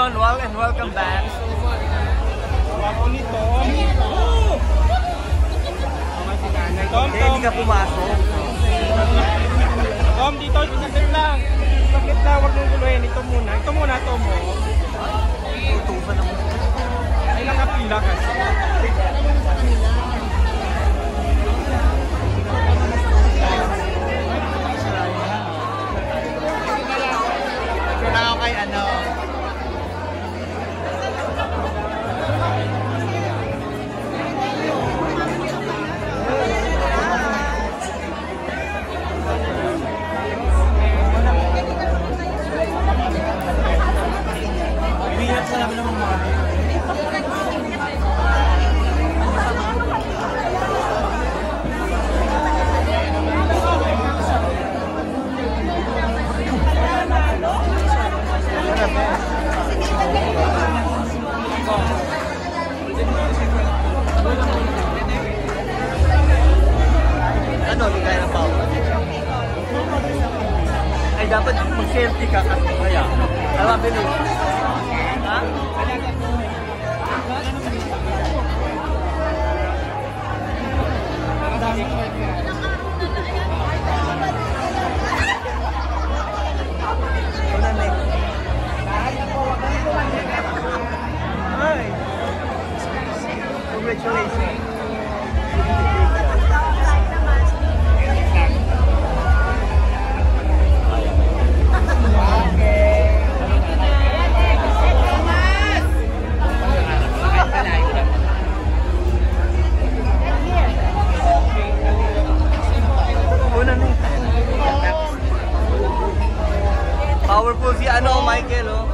afternoon, and welcome back. Tom, hindi ka pumasok. Tom, dito, saglit lang. Saglit lang, huwag mong guluhin. Ito muna, Tom. Tutupan naman. Ay, nakapila kasi. Ito na ako kay ano. Ano, di kaya ng power? Ay, dapat mag-selfie ka kasi kaya. Alam, bilis. Ha? Una, next. Ay! Congratulations. Powerful si ano, Michael, oh.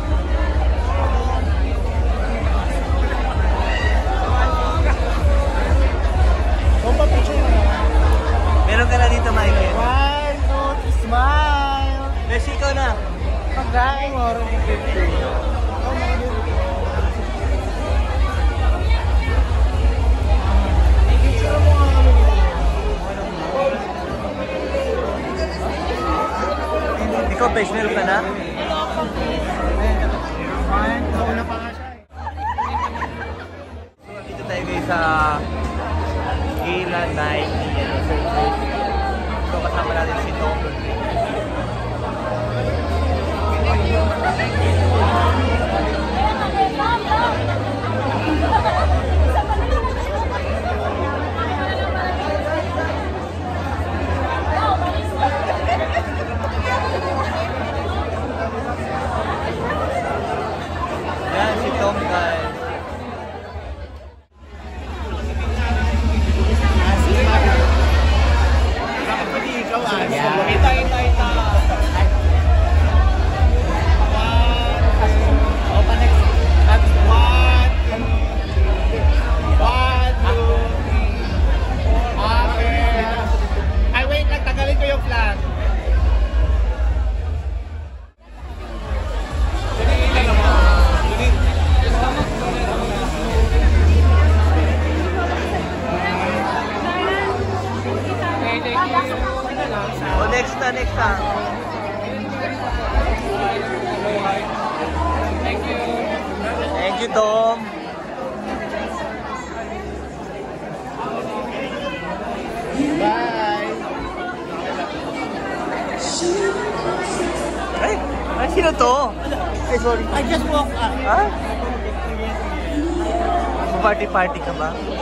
Meron ka na dito, Michael. Smile, don't smile. Beshi, ikaw na. Pagkain mo, rin yung Ikaw, professional ka na? So, dito tayo guys sa Gala Night Celebrate. So, kasama natin si Tom. Yan, si Tom guys. Oh, next na. Thank you, Tom. Bye. Ay, sino to? Ay, sorry. I just walked up. Ha? Party ka ba?